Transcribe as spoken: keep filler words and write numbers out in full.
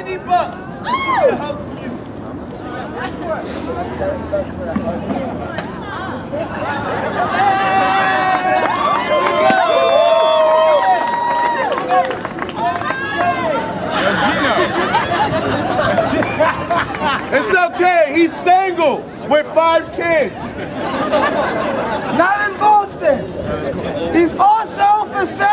seventy bucks. To help you. It's okay, he's single with five kids. Not in Boston. He's also for sale.